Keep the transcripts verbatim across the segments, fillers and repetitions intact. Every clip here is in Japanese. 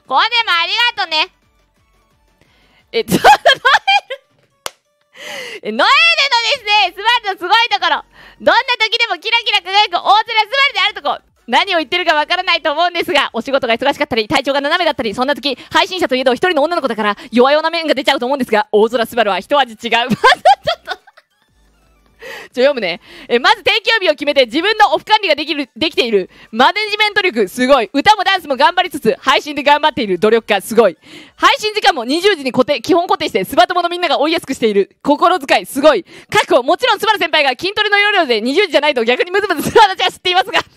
コーデもありがとね。え、ちょっとノエルえ、ノエルのですね、スバルのすごいところ。どんな時でもキラキラ輝く大空スバルであるとこ。何を言ってるかわからないと思うんですが、お仕事が忙しかったり、体調が斜めだったり、そんな時、配信者といえど一人の女の子だから、弱々な面が出ちゃうと思うんですが、大空スバルは一味違う。まずちょっとちょ読むね。えまず定休日を決めて自分のオフ管理ができるできているマネジメント力すごい。歌もダンスも頑張りつつ配信で頑張っている努力家すごい。配信時間もにじゅうじに固定基本固定してスバ友のみんなが追いやすくしている心遣いすごい。確保もちろんスバル先輩が筋トレの要領でにじゅうじじゃないと逆にムズムズする話は知っていますが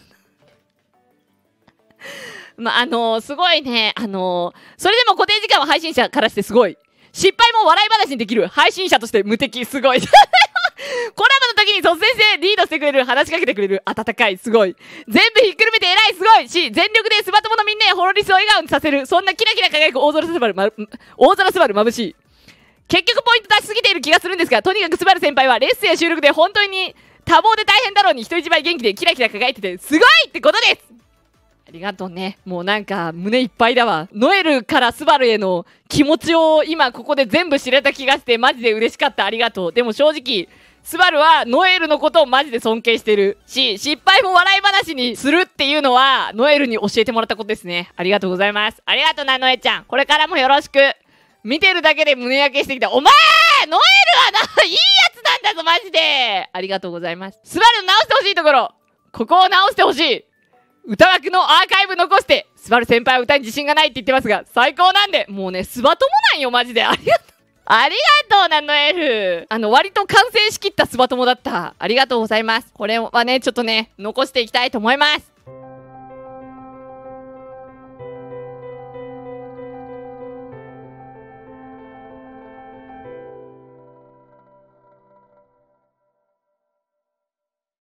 まああのー、すごいね。あのー、それでも固定時間は配信者からしてすごい。失敗も笑い話にできる配信者として無敵すごいコラボの時に率先してリードしてくれる話しかけてくれる温かいすごい。全部ひっくるめて偉いすごいし、全力でスバ友のみんなやホロリスを笑顔にさせるそんなキラキラ輝く大空スバル、ま、大空スバル眩しい。結局ポイント出しすぎている気がするんですが、とにかくスバル先輩はレッスンや収録で本当に多忙で大変だろうに人一倍元気でキラキラ輝いててすごいってことです。ありがとうね。もうなんか胸いっぱいだわ。ノエルからスバルへの気持ちを今ここで全部知れた気がしてマジで嬉しかった。ありがとう。でも正直スバルはノエルのことをマジで尊敬してるし、失敗も笑い話にするっていうのはノエルに教えてもらったことですね。ありがとうございます。ありがとうなノエちゃん。これからもよろしく。見てるだけで胸焼けしてきた。お前ノエルはないいやつなんだぞマジで。ありがとうございます。スバルの直してほしいところ、ここを直してほしい。歌枠のアーカイブ残して、スバル先輩は歌に自信がないって言ってますが、最高なんで、もうね、スバ友なんよ、マジで。ありがとう。ありがとうな、ノエル。あの、割と完成しきったスバ友だった。ありがとうございます。これはね、ちょっとね、残していきたいと思います。